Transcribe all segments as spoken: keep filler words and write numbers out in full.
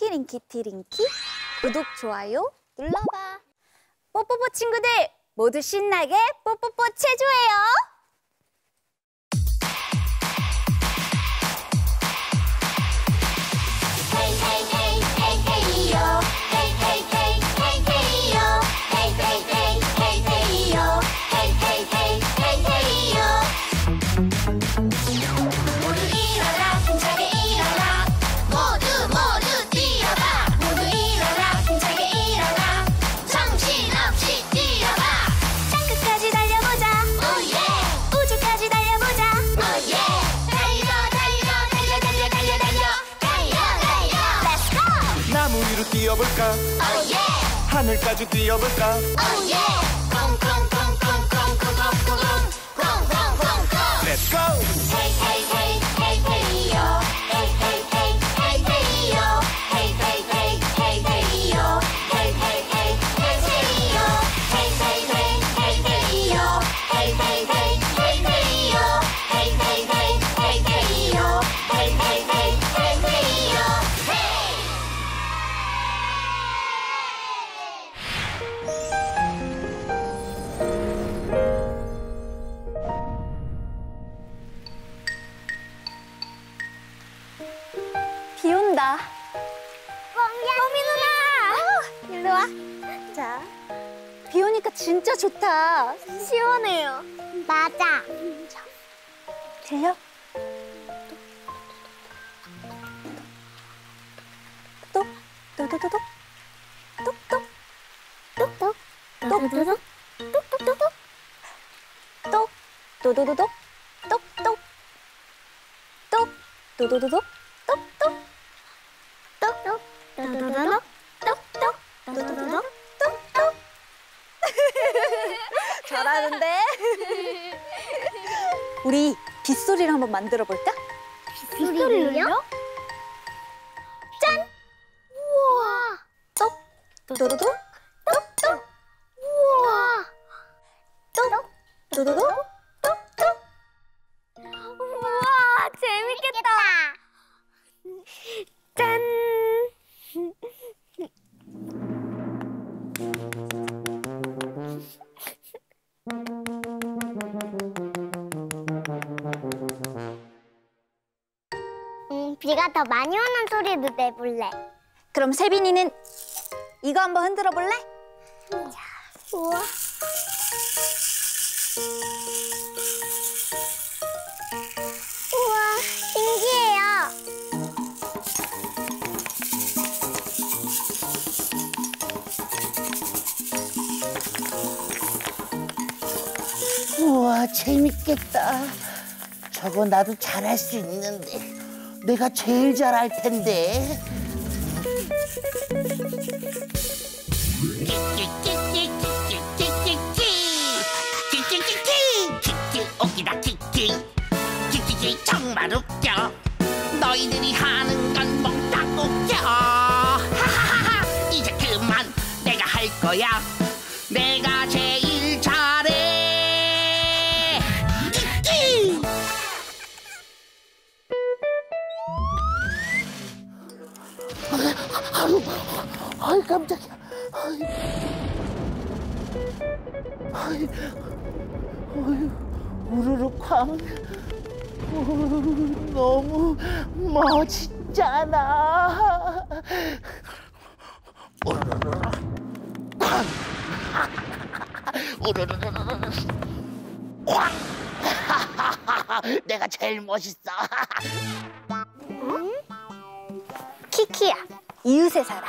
링키링키 티링키 구독, 좋아요 눌러봐. 뽀뽀뽀 친구들 모두 신나게 뽀뽀뽀 체조해요. 뛰어볼까? Oh, yeah. 하늘까지 뛰어볼까? Oh, yeah. Let's go! Hey, hey, hey, hey, hey, yo. Hey, hey, hey, hey, hey, yo. Hey, hey, hey, hey, hey, yo. Hey, hey, hey, hey, hey, yo. Hey, hey, hey, hey, hey, yo. Hey, hey, hey, hey, hey, yo. Hey, hey, hey, hey, hey, yo. Hey, hey, hey, hey, hey, yo. 비 온다. 뽀미 누나! 일로 와. 자, 비 오니까 진짜 좋다. 시원해요. 맞아. 자, 들려? 똑, 또도도독, 똑똑, 똑똑, 똑도독, 똑똑똑똑, 똑, 또도도독, 똑똑, 똑, 또도도독, 똑똑, 똑똑, 또도도독, 똑똑, 또도도독, 똑똑. 잘하는데? 우리 빗소리를 한번 만들어 볼까? 빗소리를요? 짠! 우와! 똑, 또도도독, 똑똑. 우와! 똑, 또도도독, 똑똑. 우와, 재밌겠다. 짠! 음, 비가 더 많이 오는 소리도 내볼래. 그럼 세빈이는 이거 한번 흔들어 볼래? 자, 우와. 우와, 신기해요. 우와, 재밌겠다. 저거 나도 잘할 수 있는데. 내가 제일 잘할 텐데. 웃기다 키키 키키키 정말 웃겨. 너희들이 하는 건 몽땅 웃겨. 하하하하. 이제 그만 내가 할 거야. 내가 제일 잘해. 키키. 아유, 아유 깜짝이야. 아유, 아유, 우르르쾅. 너무 멋있잖아. 우르르르 쾅. 우르르르 쾅. 내가 제일 멋있어. 응? 키키야, 이웃에 살아.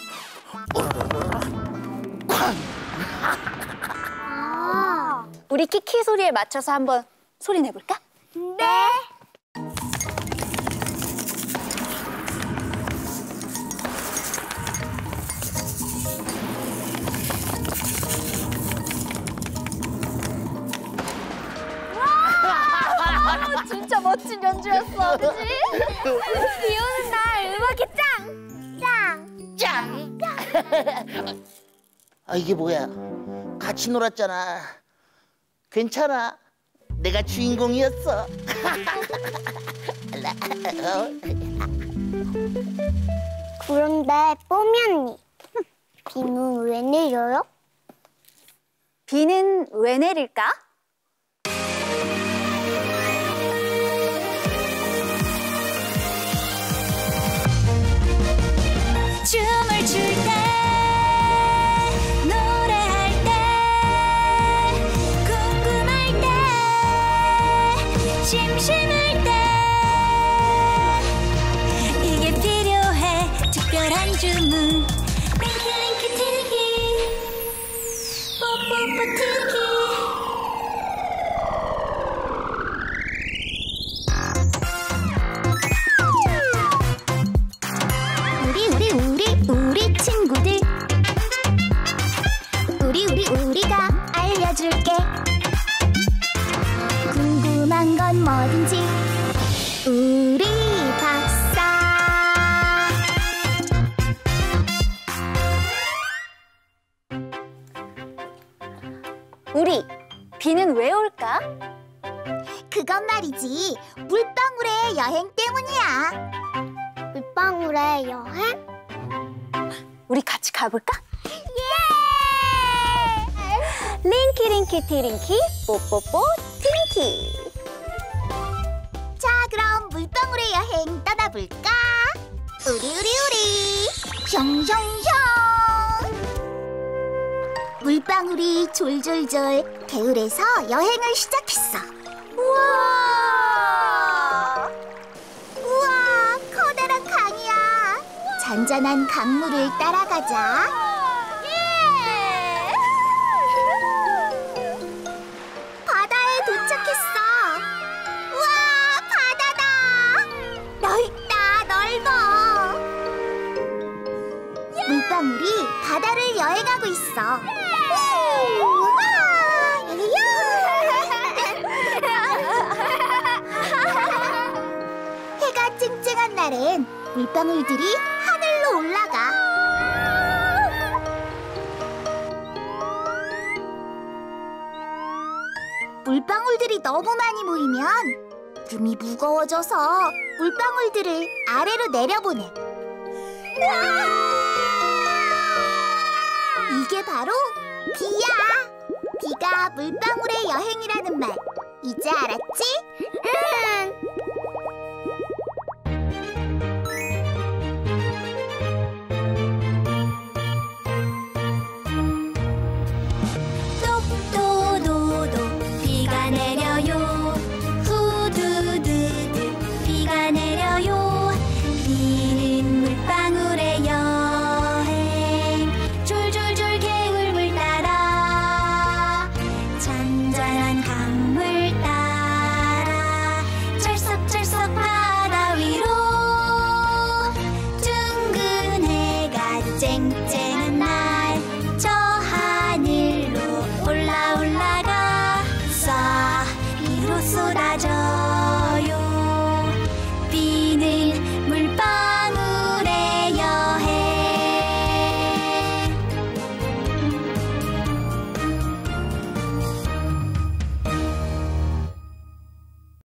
쾅. 아, 우리 키키 소리에 맞춰서 한번 소리 내볼까? 네. 와, 진짜 멋진 연주였어, 그치? 비 오는 날 음악이 짱! 짱! 짱! 아, 이게 뭐야? 같이 놀았잖아. 괜찮아. 내가 주인공이었어. 그런데 뽀미 언니, 비는 왜 내려요? 비는 왜 내릴까? 춤을 출 때, 노래할 때, 궁금할 때, 심심할 때, 이게 필요해. 특별한 주문. 링키 링키 티리키, 뽀뽀뽀 티리키. 우리 우리 우리 우리 친구들, 우리 우리 우리가 알려줄게. 궁금한 건 뭐든지 우리 박사. 우리, 비는 왜 올까? 그건 말이지, 물방울의 여행 때문이야. 물방울의 여행? 우리 같이 가볼까? 예! 링키 링키 티링키 뽀뽀뽀 팅키. 자, 그럼 물방울의 여행 떠나볼까? 우리 우리 우리 숑숑숑. 물방울이 졸졸졸 개울에서 여행을 시작했어. 우와! 우와, 커다란 강이야. 잔잔한 강물을 따라가자. 예! 바다에 도착했어. 우와, 바다다. 넓다, 넓어. 물방울이 바다를 여행하고 있어. 우와! 해가 쨍쨍한 날엔 물방울들이 하늘로 올라가. 물방울들이 너무 많이 모이면 금이 무거워져서 물방울들을 아래로 내려보내. 이게 바로 비야. 비가 물방울의 여행이라는 말 이제 알았지? 응. 똑도도도 비가 내려요. 후두두두 비가 내려요. 비는 물방울의 여행. 졸졸졸 개울물 따라, 잔잔한 강물 따라, 철썩철썩 바다 위로. 둥근 해가 쨍쨍한 날